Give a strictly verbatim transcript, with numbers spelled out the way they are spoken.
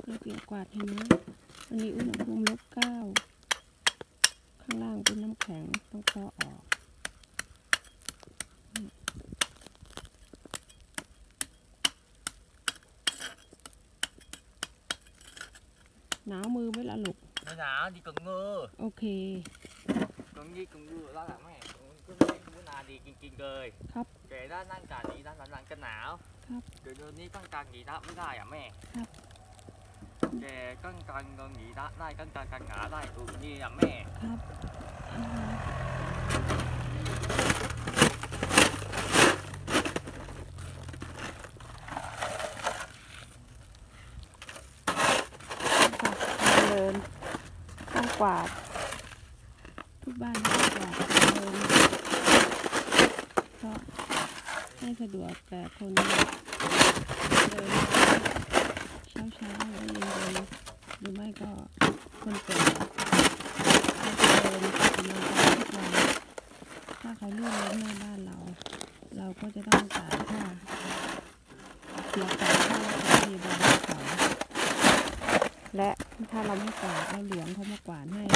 เราเกี่ยวกวาดเห็นไหมอันนี้อุณหภูมิลบเก้าข้างล่างเป็นน้ำแข็งต้องเคาะออกหนาวมือไหมล่ะลูกไม่หนาวđi Cần Mưa โอเค Cần đi Cần Mưa đó là mấy cái bữa nào đi kiên kiên cười ครับ kệ đóนั่งการนี้นั่งนั่งกันหนาวครับเดี๋ยวนี้กั้งกลางนี้ได้ไม่ได้อ่ะแม่ครับแกกั้งกลางตรงนี้ได้ได้กั้งกลางกลางหนาได้อือนี่อ่ะแม่ครับเดินต้องกวาดทุกบ้านต้องกวาดเดินเพราะให้สะดวกแต่คนเดินเช้าเช้าหรือเย็นเย็นหรือไม่ก็คนแก่ให้เดินออกกำลังกายทุกวันถ้าเขาเลื่อนรถหน้าบ้านเรา เราก็จะต้องจ่ายค่าเสียค่าค่ารักษาพยาบาลเขาและถ้าเราไม่กวาดเราเหลืองเขามากวาดให้